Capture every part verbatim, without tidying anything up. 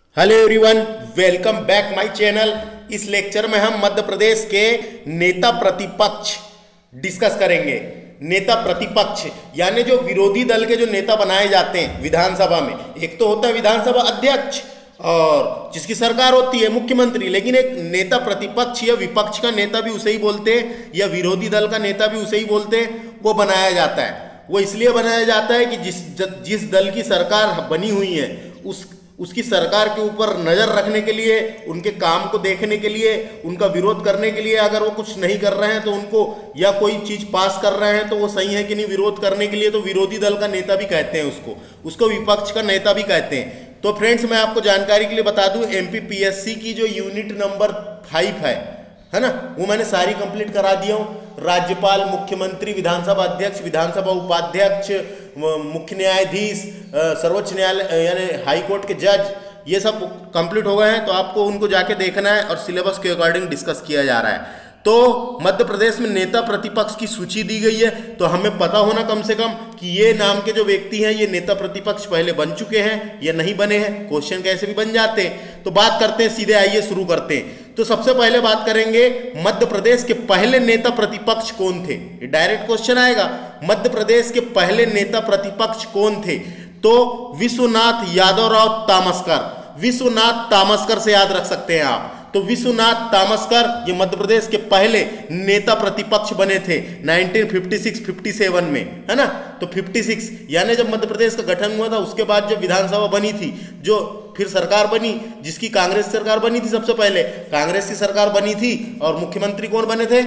Hello everyone, welcome back my channel. इस lecture में हम मध्य प्रदेश के नेता प्रतिपक्ष डिस्कस करेंगे। नेता प्रतिपक्ष यानी जो विरोधी दल के जो नेता बनाए जाते हैं विधानसभा में, एक तो होता है विधानसभा अध्यक्ष और जिसकी सरकार होती है मुख्यमंत्री, लेकिन एक नेता प्रतिपक्ष या विपक्ष का नेता भी उसे ही बोलते हैं या विरोधी दल का नेता भी उसे ही बोलते हैं, वो बनाया जाता है। वो इसलिए बनाया जाता है कि जिस जिस दल की सरकार बनी हुई है उस उसकी सरकार के ऊपर नज़र रखने के लिए, उनके काम को देखने के लिए, उनका विरोध करने के लिए, अगर वो कुछ नहीं कर रहे हैं तो उनको, या कोई चीज़ पास कर रहे हैं तो वो सही है कि नहीं, विरोध करने के लिए तो विरोधी दल का नेता भी कहते हैं उसको उसको विपक्ष का नेता भी कहते हैं। तो फ्रेंड्स, मैं आपको जानकारी के लिए बता दूं, एमपी पीएससी की जो यूनिट नंबर फाइव है है ना, वो मैंने सारी कंप्लीट करा दिया हूँ। राज्यपाल, मुख्यमंत्री, विधानसभा अध्यक्ष, विधानसभा उपाध्यक्ष, मुख्य न्यायाधीश, सर्वोच्च न्यायालय यानी हाई कोर्ट के जज, ये सब कंप्लीट हो गए हैं। तो आपको उनको जाके देखना है और सिलेबस के अकॉर्डिंग डिस्कस किया जा रहा है। तो मध्य प्रदेश में नेता प्रतिपक्ष की सूची दी गई है, तो हमें पता होना कम से कम कि ये नाम के जो व्यक्ति हैं ये नेता प्रतिपक्ष पहले बन चुके हैं या नहीं बने हैं। क्वेश्चन कैसे भी बन जाते हैं। तो बात करते हैं सीधे, आइए शुरू करते हैं। तो सबसे पहले बात करेंगे मध्य प्रदेश के पहले नेता प्रतिपक्ष कौन थे। ये डायरेक्ट क्वेश्चन आएगा, मध्य प्रदेश के पहले नेता प्रतिपक्ष कौन थे। तो विश्वनाथ यादवराव तामस्कर, विश्वनाथ तामस्कर से याद रख सकते हैं आप। तो विश्वनाथ तामस्कर ये मध्य प्रदेश के पहले नेता प्रतिपक्ष बने थे nineteen fifty six fifty seven में, है ना। तो छप्पन यानी जब मध्य प्रदेश का गठन हुआ था, उसके बाद जब विधानसभा बनी थी, जो फिर सरकार बनी, जिसकी कांग्रेस सरकार बनी थी, सबसे पहले कांग्रेस की सरकार बनी थी और मुख्यमंत्री कौन बने थे,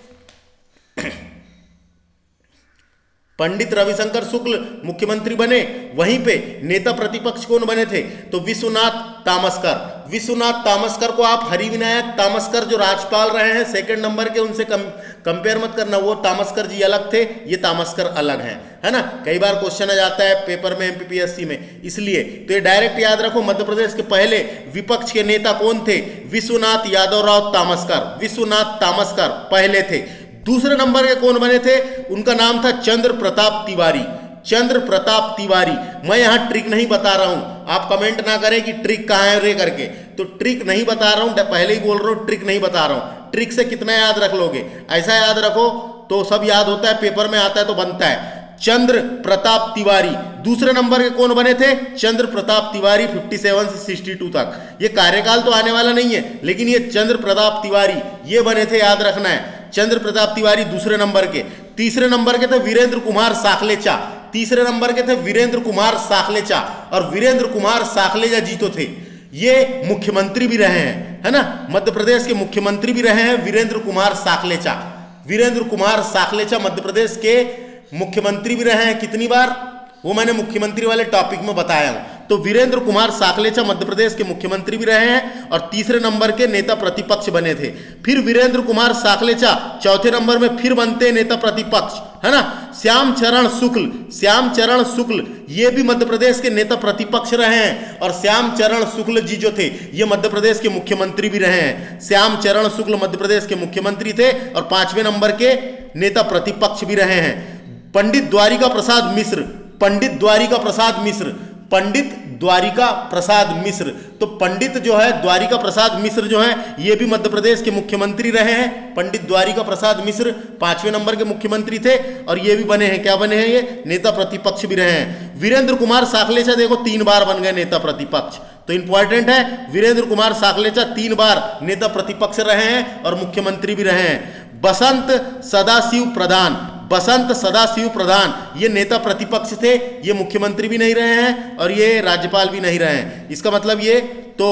पंडित रविशंकर शुक्ल मुख्यमंत्री बने। वहीं पे नेता प्रतिपक्ष कौन बने थे, तो विश्वनाथ तामस्कर। विश्वनाथ तामस्कर को आप हरिविनायक तामस्कर जो राज्यपाल रहे हैं सेकंड नंबर के, उनसे कम कंपेयर मत करना। वो तामस्कर जी अलग थे, ये तामस्कर अलग हैं, है ना। कई बार क्वेश्चन आ जाता है पेपर में एमपीपीएससी में, इसलिए तो ये डायरेक्ट याद रखो। मध्य प्रदेश के पहले विपक्ष के नेता कौन थे, विश्वनाथ यादवराव तामस्कर। विश्वनाथ तामस्कर पहले थे। दूसरे नंबर के कौन बने थे, उनका नाम था चंद्र प्रताप तिवारी। चंद्र प्रताप तिवारी। मैं यहां ट्रिक नहीं बता रहा हूं, आप कमेंट ना करें कि ट्रिक कहां है रे करके। तो ट्रिक नहीं बता रहा हूं, पहले ही बोल रहा हूं, ट्रिक नहीं बता रहा हूं। ट्रिक से कितना याद रख लोगे, ऐसा याद रखो तो सब याद होता है, पेपर में आता है तो बनता है। चंद्र प्रताप तिवारी दूसरे नंबर के कौन बने थे, चंद्र प्रताप तिवारी सत्तावन से बासठ तक। ये कार्यकाल तो आने वाला नहीं है, लेकिन ये चंद्र प्रताप तिवारी ये बने थे, याद रखना है। चंद्र प्रताप तिवारी दूसरे नंबर के। तीसरे नंबर के थे वीरेंद्र कुमार साखलेचा। तीसरे नंबर के थे वीरेंद्र कुमार साखलेचा। और वीरेंद्र कुमार साखलेचा जी तो थे, ये मुख्यमंत्री भी रहे हैं, है ना। मध्य प्रदेश के मुख्यमंत्री भी रहे हैं वीरेंद्र कुमार साखलेचा। वीरेंद्र कुमार साखलेचा मध्य प्रदेश के मुख्यमंत्री भी रहे हैं। कितनी बार, वो मैंने मुख्यमंत्री वाले टॉपिक में बताया हूं। तो वीरेंद्र कुमार साखलेचा मध्य प्रदेश के मुख्यमंत्री भी रहे हैं और तीसरे नंबर के नेता प्रतिपक्ष बने थे। फिर वीरेंद्र कुमार साखलेचा चौथे नंबर में फिर बनते नेता प्रतिपक्ष, है ना। श्याम चरण शुक्ल, श्याम चरण शुक्ल ये भी मध्य प्रदेश के नेता प्रतिपक्ष रहे हैं। और श्याम चरण शुक्ल जी जो थे ये मध्य प्रदेश के मुख्यमंत्री भी रहे हैं। श्याम चरण शुक्ल मध्य प्रदेश के मुख्यमंत्री थे और पांचवें नंबर के नेता प्रतिपक्ष भी रहे हैं। पंडित द्वारिका प्रसाद मिश्र, पंडित द्वारिका प्रसाद मिश्र, पंडित द्वारिका प्रसाद मिश्र। तो पंडित जो है द्वारिका प्रसाद मिश्र जो है ये भी मध्य प्रदेश के मुख्यमंत्री रहे हैं। पंडित द्वारिका प्रसाद मिश्र पांचवें नंबर के मुख्यमंत्री थे और ये भी बने हैं, क्या बने हैं, ये नेता प्रतिपक्ष भी रहे हैं। वीरेंद्र कुमार साखलेचा देखो तीन बार बन गए नेता प्रतिपक्ष, तो इंपॉर्टेंट है। वीरेंद्र कुमार साखलेचा तीन बार नेता प्रतिपक्ष रहे हैं और मुख्यमंत्री भी रहे हैं। बसंत सदाशिव प्रधान, बसंत सदाशिव प्रधान ये नेता प्रतिपक्ष थे, ये मुख्यमंत्री भी नहीं रहे हैं और ये राज्यपाल भी नहीं रहे हैं। इसका मतलब ये तो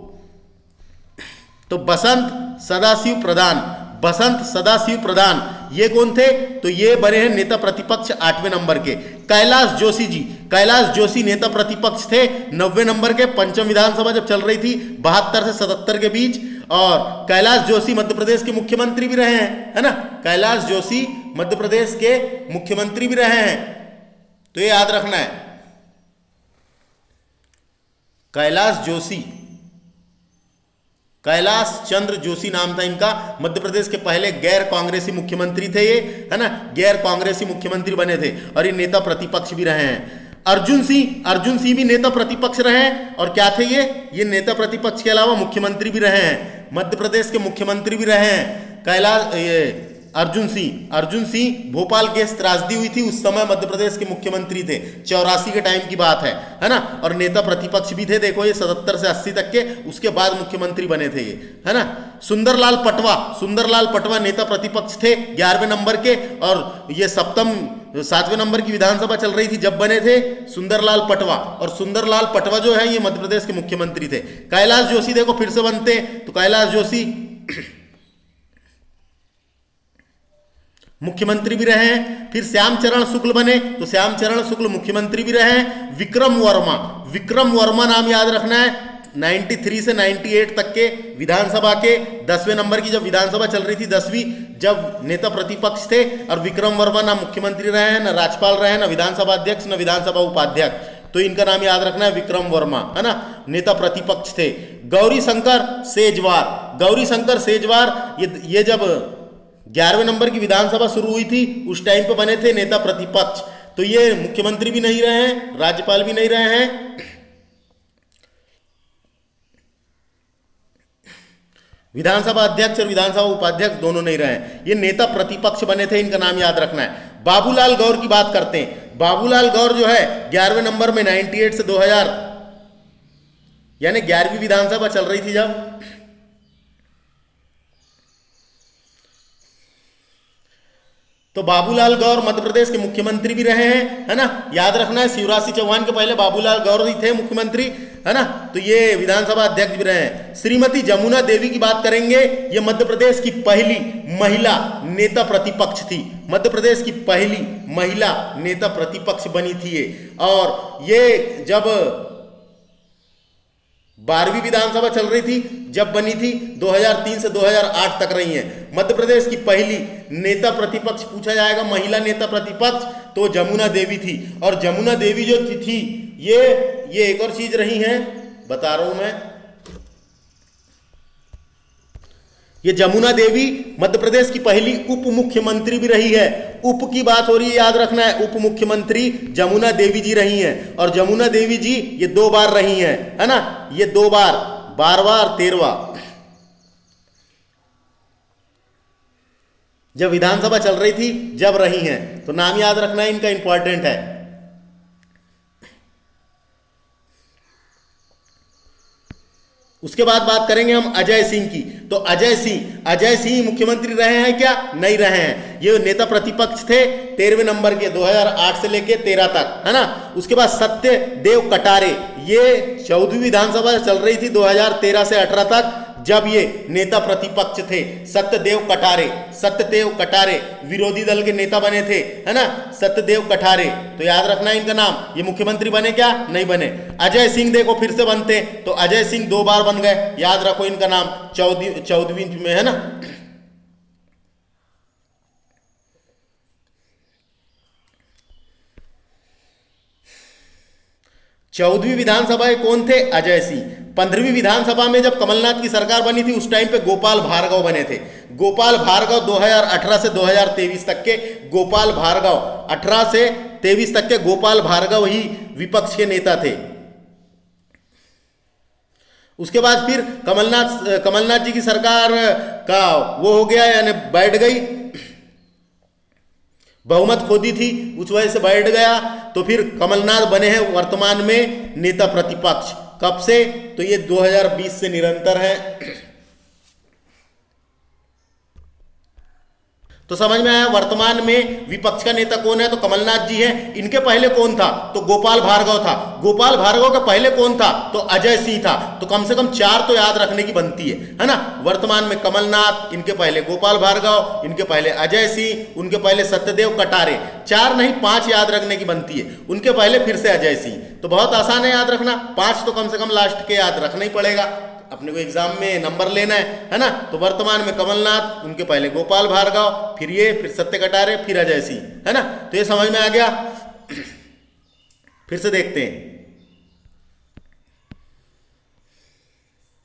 तो बसंत सदाशिव प्रधान, बसंत सदाशिव प्रधान ये कौन थे, तो ये बने हैं नेता प्रतिपक्ष आठवें नंबर के। कैलाश जोशी जी, कैलाश जोशी नेता प्रतिपक्ष थे नब्बे नंबर के। पंचम विधानसभा जब चल रही थी बहत्तर से सतहत्तर के बीच, और कैलाश जोशी मध्य प्रदेश के मुख्यमंत्री भी रहे हैं, है ना। कैलाश जोशी मध्य प्रदेश के मुख्यमंत्री भी रहे हैं, तो ये याद रखना है। कैलाश जोशी, कैलाश चंद्र जोशी नाम था इनका। मध्य प्रदेश के पहले गैर कांग्रेसी मुख्यमंत्री थे ये, है ना, गैर कांग्रेसी मुख्यमंत्री बने थे और ये नेता प्रतिपक्ष भी रहे हैं। अर्जुन सिंह, अर्जुन सिंह भी नेता प्रतिपक्ष रहे हैं। और क्या थे ये ये नेता प्रतिपक्ष के अलावा मुख्यमंत्री भी रहे हैं, मध्य प्रदेश के मुख्यमंत्री भी रहे हैं। कैलाश ये अर्जुन सिंह, अर्जुन सिंह भोपाल गैस त्रासदी हुई थी उस समय मध्य प्रदेश के मुख्यमंत्री थे, चौरासी के टाइम की बात है है ना। और नेता प्रतिपक्ष भी थे, देखो ये सतहत्तर से अस्सी तक के, उसके बाद मुख्यमंत्री बने थे ये, है ना। सुंदरलाल पटवा, सुंदरलाल पटवा नेता प्रतिपक्ष थे ग्यारहवें नंबर के, और ये सप्तम सातवें नंबर की विधानसभा चल रही थी जब बने थे सुंदरलाल पटवा। और सुंदरलाल पटवा जो है ये मध्य प्रदेश के मुख्यमंत्री थे। कैलाश जोशी देखो फिर से बनते, तो कैलाश जोशी मुख्यमंत्री भी रहे हैं। फिर श्यामचरण शुक्ल बने, तो श्यामचरण शुक्ल मुख्यमंत्री भी रहे हैं। विक्रम वर्मा, विक्रम वर्मा नाम याद रखना है, तिरानवे से अट्ठानवे तक के विधानसभा के दसवें नंबर की जब विधानसभा चल रही थी, दसवीं, जब नेता प्रतिपक्ष थे। और विक्रम वर्मा ना मुख्यमंत्री रहे हैं, ना राज्यपाल रहे हैं, ना विधानसभा अध्यक्ष, ना विधानसभा उपाध्यक्ष, तो इनका नाम याद रखना है विक्रम वर्मा, है ना, नेता प्रतिपक्ष थे। गौरी शंकर सेजवार, गौरी शंकर सेजवार ये ये जब ग्यारहवें नंबर की विधानसभा शुरू हुई थी उस टाइम पे बने थे नेता प्रतिपक्ष, तो ये मुख्यमंत्री भी नहीं रहे हैं, राज्यपाल भी नहीं रहे हैं, विधानसभा अध्यक्ष और विधानसभा उपाध्यक्ष दोनों नहीं रहे हैं, ये नेता प्रतिपक्ष बने थे, इनका नाम याद रखना है। बाबूलाल गौर की बात करते हैं। बाबूलाल गौर जो है ग्यारहवें नंबर में अट्ठानवे से दो हज़ार, यानी ग्यारहवीं विधानसभा चल रही थी जब, तो बाबूलाल गौर मध्य प्रदेश के मुख्यमंत्री भी रहे हैं, है ना, याद रखना है। शिवराज सिंह चौहान के पहले बाबूलाल गौर ही थे मुख्यमंत्री, है ना, तो ये विधानसभा अध्यक्ष भी रहे हैं। श्रीमती जमुना देवी की बात करेंगे, ये मध्य प्रदेश की पहली महिला नेता प्रतिपक्ष थी, मध्य प्रदेश की पहली महिला नेता प्रतिपक्ष बनी थी ये। और ये जब बारहवीं विधानसभा चल रही थी जब बनी थी, दो हज़ार तीन से दो हज़ार आठ तक रही हैं। मध्य प्रदेश की पहली नेता प्रतिपक्ष पूछा जाएगा, महिला नेता प्रतिपक्ष, तो जमुना देवी थी। और जमुना देवी जो थी, थी ये ये एक और चीज रही हैं, बता रहा हूं मैं, ये जमुना देवी मध्य प्रदेश की पहली उप मुख्यमंत्री भी रही है। उप की बात हो रही है, याद रखना है, उप मुख्यमंत्री जमुना देवी जी रही हैं। और जमुना देवी जी ये दो बार रही हैं, है ना, ये दो बार, बारवा और तेरवा, जब विधानसभा चल रही थी जब रही हैं, तो नाम याद रखना है इनका, इंपॉर्टेंट है। उसके बाद बात करेंगे हम अजय सिंह की, तो अजय सिंह, अजय सिंह मुख्यमंत्री रहे हैं क्या? नहीं रहे हैं, ये नेता प्रतिपक्ष थे तेरहवें नंबर के, दो हज़ार आठ से लेके तेरह तक, है ना। उसके बाद सत्यदेव कटारे, ये चौदहवीं विधानसभा चल रही थी दो हज़ार तेरह से अठारह तक, जब ये नेता प्रतिपक्ष थे। सत्यदेव कटारे, सत्यदेव कटारे विरोधी दल के नेता बने थे, है ना, सत्यदेव कटारे, तो याद रखना है इनका नाम। ये मुख्यमंत्री बने क्या? नहीं बने। अजय सिंह देखो फिर से बनते, तो अजय सिंह दो बार बन गए, याद रखो इनका नाम, चौदह चौदहवीं में, है ना। चौदहवीं विधानसभा में कौन थे? अजय सिंह। पंद्रहवीं विधानसभा में जब कमलनाथ की सरकार बनी थी उस टाइम पे गोपाल भार्गव बने थे। गोपाल भार्गव दो हज़ार अठारह से दो हज़ार तेईस तक के, गोपाल भार्गव अठारह से तेईस तक के गोपाल भार्गव ही विपक्ष के नेता थे। उसके बाद फिर कमलनाथ कमलनाथ जी की सरकार का वो हो गया, यानी बैठ गई, बहुमत खोदी थी, उस वजह से बैठ गया, तो फिर कमलनाथ बने हैं वर्तमान में नेता प्रतिपक्ष। कब से? तो ये दो हज़ार बीस से निरंतर है। तो समझ में आया, वर्तमान में विपक्ष का नेता कौन है? तो कमलनाथ जी हैं। इनके पहले कौन था? तो गोपाल भार्गव था। गोपाल भार्गव के पहले कौन था? तो अजय सिंह था। तो कम से कम चार तो याद रखने की बनती है, है ना। वर्तमान में कमलनाथ, इनके पहले गोपाल भार्गव, इनके पहले अजय सिंह, उनके पहले सत्यदेव कटारे, चार नहीं पांच याद रखने की बनती है। उनके पहले फिर से अजय सिंह, तो बहुत आसान है याद रखना, पांच तो कम से कम लास्ट के याद रखना ही पड़ेगा, अपने को एग्जाम में नंबर लेना है, है ना। तो वर्तमान में कमलनाथ, उनके पहले गोपाल भार्गव, फिर ये, फिर सत्य कटारे, फिर अजय सिंह, है ना। तो ये समझ में आ गया। फिर से देखते हैं,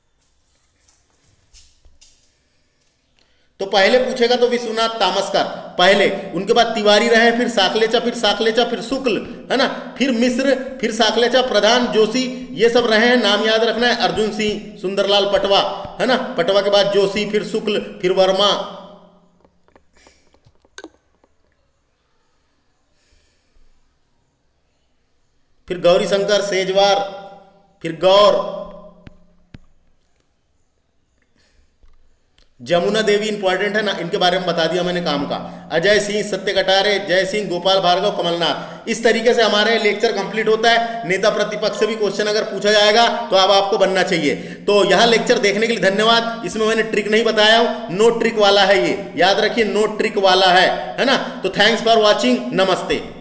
तो पहले पूछेगा तो विश्वनाथ तामसकर, पहले, उनके बाद तिवारी रहे, फिर साखलेचा, फिर साखलेचा, फिर शुक्ल, है ना, फिर मिश्र, फिर साखलेचा, प्रधान, जोशी, ये सब रहे हैं। नाम याद रखना है, अर्जुन सिंह, सुंदरलाल पटवा, है ना, पटवा के बाद जोशी, फिर शुक्ल, फिर वर्मा, फिर गौरी शंकर, सेजवार, फिर गौर, जमुना देवी इंपॉर्टेंट है ना, इनके बारे में बता दिया मैंने काम का। अजय सिंह, सत्य कटारे, जय सिंह, गोपाल भार्गव, कमलनाथ। इस तरीके से हमारे लेक्चर कंप्लीट होता है। नेता प्रतिपक्ष से भी क्वेश्चन अगर पूछा जाएगा तो अब आपको बनना चाहिए। तो यह लेक्चर देखने के लिए धन्यवाद। इसमें मैंने ट्रिक नहीं बताया हूं, नो ट्रिक वाला है ये, याद रखिए, नो ट्रिक वाला है है ना। तो थैंक्स फॉर वॉचिंग, नमस्ते।